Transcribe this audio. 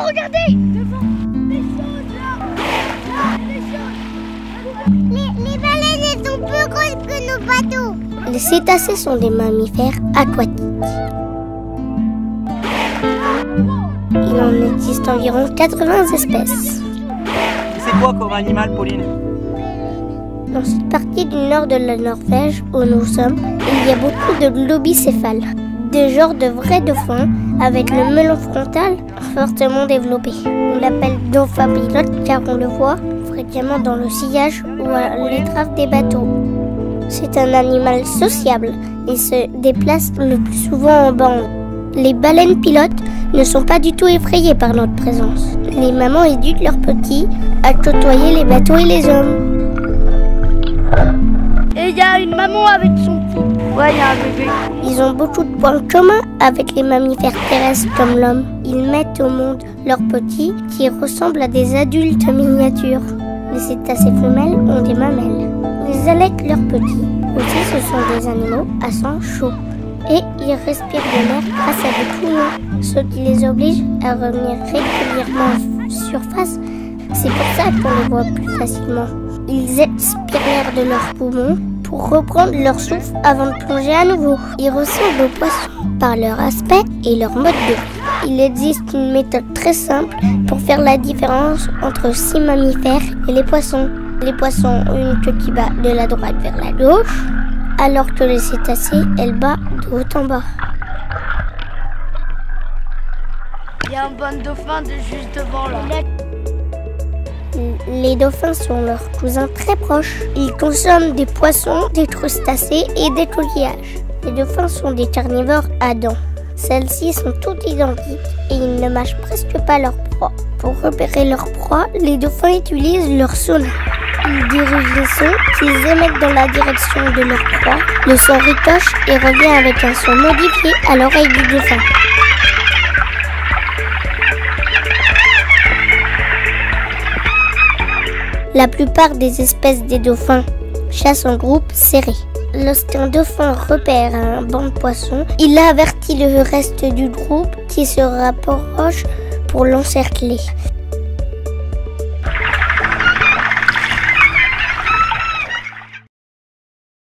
regardez! Devant! Des choses là! Des choses! Les baleines, elles sont plus grosses que nos bateaux! Les cétacés sont des mammifères aquatiques. Il en existe environ 80 espèces. C'est quoi comme animal, Pauline? Dans cette partie du nord de la Norvège où nous sommes, il y a beaucoup de globicéphales, des genres de vrais dauphins avec le melon frontal fortement développé. On l'appelle dauphin pilote car on le voit fréquemment dans le sillage ou à l'étrave des bateaux. C'est un animal sociable et se déplace le plus souvent en bande. Les baleines pilotes ne sont pas du tout effrayées par notre présence. Les mamans éduquent leurs petits à côtoyer les bateaux et les hommes. Et il y a une maman avec son petit. Ouais, il y a un bébé. Ils ont beaucoup de points communs avec les mammifères terrestres comme l'homme. Ils mettent au monde leurs petits qui ressemblent à des adultes miniatures. Les cétacés femelles ont des mamelles. Ils allaitent leurs petits. Aussi, ce sont des animaux à sang chaud. Et ils respirent de l'air grâce à des poumons, ce qui les oblige à revenir régulièrement en surface. C'est pour ça qu'on les voit plus facilement. Ils expirent l'air de leurs poumons pour reprendre leur souffle avant de plonger à nouveau. Ils ressemblent aux poissons par leur aspect et leur mode de vie. Il existe une méthode très simple pour faire la différence entre ces mammifères et les poissons. Les poissons ont une queue qui bat de la droite vers la gauche, alors que les cétacés, elles battent de haut en bas. Il y a un bon dauphin juste devant là. Les dauphins sont leurs cousins très proches. Ils consomment des poissons, des crustacés et des coquillages. Les dauphins sont des carnivores à dents. Celles-ci sont toutes identiques et ils ne mâchent presque pas leur proie. Pour repérer leur proie, les dauphins utilisent leur sonar. Ils dirigent les sons qu'ils émettent dans la direction de leur proie. Le son ricoche et revient avec un son modifié à l'oreille du dauphin. La plupart des espèces des dauphins chassent en groupe serré. Lorsqu'un dauphin repère un banc de poissons, il avertit le reste du groupe qui se rapproche pour l'encercler.